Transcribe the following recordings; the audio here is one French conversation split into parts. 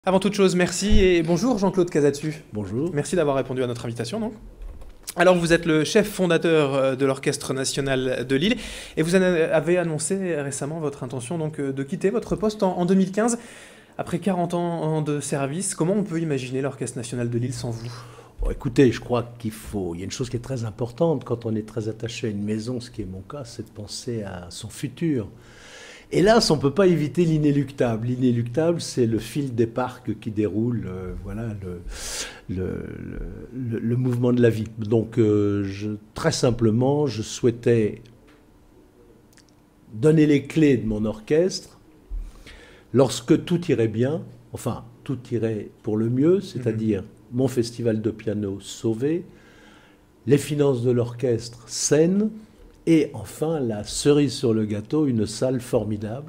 Avant toute chose, merci et bonjour Jean-Claude Casatsu. Bonjour. Merci d'avoir répondu à notre invitation. Donc. Alors vous êtes le chef fondateur de l'Orchestre national de Lille et vous avez annoncé récemment votre intention donc, de quitter votre poste en 2015. Après 40 ans de service, comment on peut imaginer l'Orchestre national de Lille sans vous ? Bon, écoutez, je crois il y a une chose qui est très importante quand on est très attaché à une maison, ce qui est mon cas, c'est de penser à son futur. Hélas, on ne peut pas éviter l'inéluctable. L'inéluctable, c'est le fil des parcs qui déroule le mouvement de la vie. Donc, très simplement, je souhaitais donner les clés de mon orchestre lorsque tout irait bien, enfin, tout irait pour le mieux, c'est-à-dire mon festival de piano sauvé, les finances de l'orchestre saines, et enfin, la cerise sur le gâteau, une salle formidable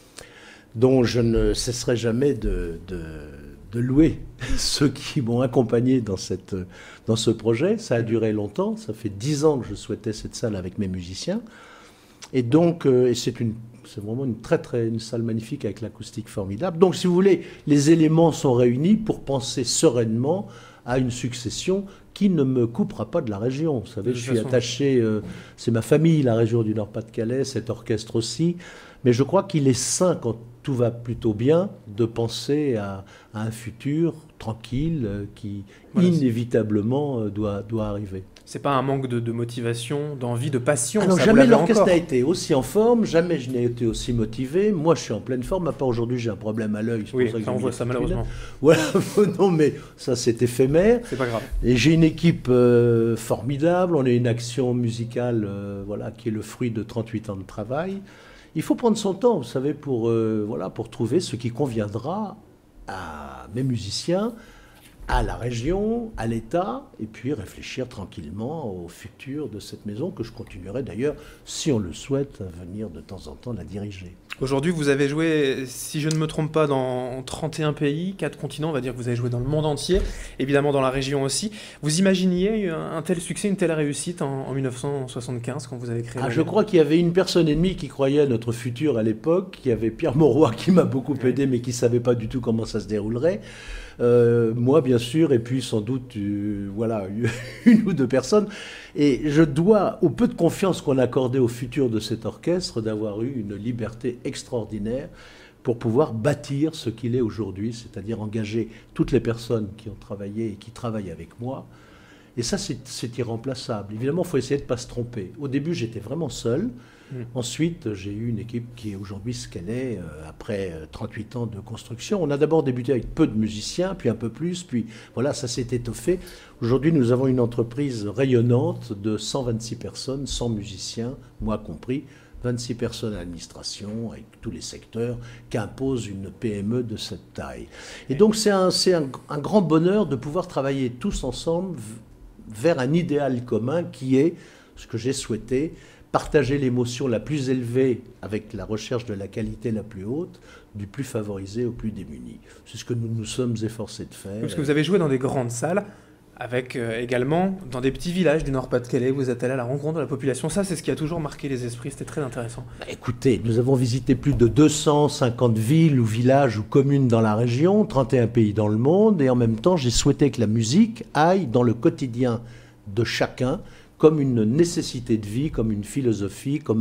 dont je ne cesserai jamais de louer ceux qui m'ont accompagné dans ce projet. Ça a duré longtemps, ça fait 10 ans que je souhaitais cette salle avec mes musiciens. Et donc, c'est vraiment une salle magnifique avec l'acoustique formidable. Donc, si vous voulez, les éléments sont réunis pour penser sereinement à une succession qui ne me coupera pas de la région. Vous savez, je suis attaché, c'est ma famille, la région du Nord-Pas-de-Calais, cet orchestre aussi. Mais je crois qu'il est sain, quand tout va plutôt bien, de penser à un futur tranquille qui inévitablement doit arriver. C'est pas un manque de motivation, d'envie, de passion. Ah non, jamais l'orchestre n'a été aussi en forme, jamais je n'ai été aussi motivé. Moi, je suis en pleine forme. À part aujourd'hui, j'ai un problème à l'œil. Oui, ça, on voit ça malheureusement. Voilà, non, mais ça, c'est éphémère. C'est pas grave. Et j'ai une équipe formidable. On a une action musicale, qui est le fruit de 38 ans de travail. Il faut prendre son temps, vous savez, pour trouver ce qui conviendra à mes musiciens, à la région, à l'État, et puis réfléchir tranquillement au futur de cette maison que je continuerai d'ailleurs, si on le souhaite, à venir de temps en temps la diriger. Aujourd'hui, vous avez joué, si je ne me trompe pas, dans 31 pays, 4 continents, on va dire que vous avez joué dans le monde entier, évidemment dans la région aussi. Vous imaginiez un tel succès, une telle réussite en 1975 quand vous avez créé Je crois qu'il y avait une personne et demie qui croyait à notre futur à l'époque. Il y avait Pierre Mauroy qui m'a beaucoup aidé, mais qui ne savait pas du tout comment ça se déroulerait. Moi, bien sûr, et puis sans doute, une ou deux personnes. Et je dois au peu de confiance qu'on a accordé au futur de cet orchestre d'avoir eu une liberté extraordinaire pour pouvoir bâtir ce qu'il est aujourd'hui, c'est-à-dire engager toutes les personnes qui ont travaillé et qui travaillent avec moi. Et ça, c'est irremplaçable. Évidemment, il faut essayer de ne pas se tromper. Au début, j'étais vraiment seul. Ensuite, j'ai eu une équipe qui est aujourd'hui ce qu'elle est, après 38 ans de construction. On a d'abord débuté avec peu de musiciens, puis un peu plus, puis voilà, ça s'est étoffé. Aujourd'hui, nous avons une entreprise rayonnante de 126 personnes, 100 musiciens, moi compris, 26 personnes à l'administration, avec tous les secteurs, qu'impose une PME de cette taille. Et donc, c'est un grand bonheur de pouvoir travailler tous ensemble vers un idéal commun qui est ce que j'ai souhaité, partager l'émotion la plus élevée avec la recherche de la qualité la plus haute, du plus favorisé au plus démuni. C'est ce que nous nous sommes efforcés de faire. Parce que vous avez joué dans des grandes salles, avec également dans des petits villages du Nord-Pas-de-Calais, vous êtes allé à la rencontre de la population. Ça, c'est ce qui a toujours marqué les esprits, c'était très intéressant. Écoutez, nous avons visité plus de 250 villes ou villages ou communes dans la région, 31 pays dans le monde, et en même temps, j'ai souhaité que la musique aille dans le quotidien de chacun, comme une nécessité de vie, comme une philosophie, comme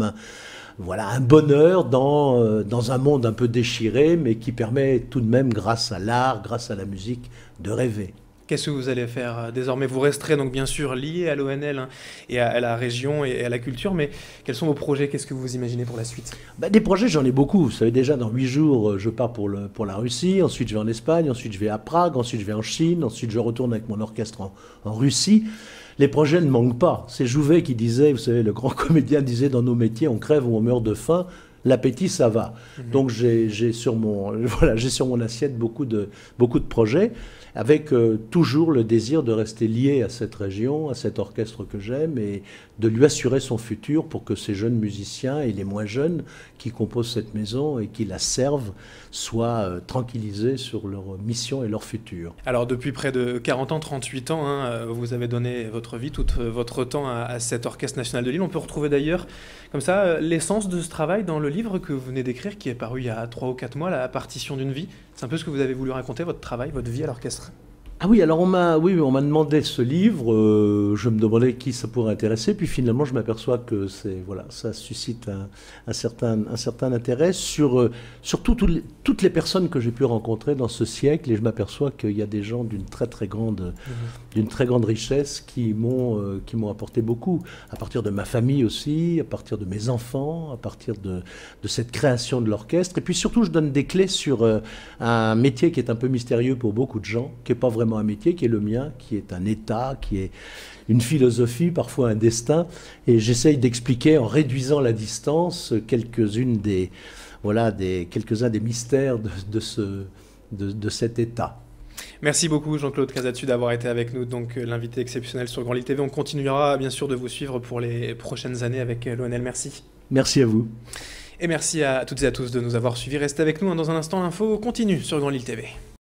un bonheur dans un monde un peu déchiré, mais qui permet tout de même, grâce à l'art, grâce à la musique, de rêver. Qu'est-ce que vous allez faire désormais? Vous resterez donc bien sûr lié à l'ONL et à la région et à la culture, mais quels sont vos projets? Qu'est-ce que vous imaginez pour la suite? Des projets, j'en ai beaucoup. Vous savez déjà, dans 8 jours, je pars pour la Russie, ensuite je vais en Espagne, ensuite je vais à Prague, ensuite je vais en Chine, ensuite je retourne avec mon orchestre en Russie. Les projets ne manquent pas. C'est Jouvet qui disait, vous savez, le grand comédien disait, dans nos métiers, on crève ou on meurt de faim. L'appétit, ça va. Donc j'ai sur mon assiette beaucoup de projets, avec toujours le désir de rester lié à cette région, à cet orchestre que j'aime, et de lui assurer son futur pour que ces jeunes musiciens et les moins jeunes qui composent cette maison et qui la servent soient tranquillisés sur leur mission et leur futur. Alors depuis près de 40 ans, 38 ans, vous avez donné votre vie, tout votre temps à cet Orchestre national de Lille. On peut retrouver d'ailleurs comme ça l'essence de ce travail dans le livre que vous venez d'écrire, qui est paru il y a 3 ou 4 mois, La partition d'une vie. C'est un peu ce que vous avez voulu raconter, votre travail, votre vie à l'orchestre. Ah oui, alors on m'a demandé ce livre, je me demandais qui ça pourrait intéresser, puis finalement je m'aperçois que ça suscite un certain intérêt sur toutes les personnes que j'ai pu rencontrer dans ce siècle, et je m'aperçois qu'il y a des gens d'une très grande richesse qui m'ont apporté beaucoup, à partir de ma famille aussi, à partir de mes enfants, à partir de cette création de l'orchestre, et puis surtout je donne des clés sur un métier qui est un peu mystérieux pour beaucoup de gens, qui n'est pas vraiment un métier, qui est le mien, qui est un état, qui est une philosophie, parfois un destin, et j'essaye d'expliquer en réduisant la distance quelques-uns des mystères de cet état. Merci beaucoup Jean-Claude Casatsu d'avoir été avec nous, donc l'invité exceptionnel sur Grand Lille TV. On continuera bien sûr de vous suivre pour les prochaines années avec l'ONL. Merci. Merci à vous. Et merci à toutes et à tous de nous avoir suivis. Restez avec nous, dans un instant, l'info continue sur Grand Lille TV.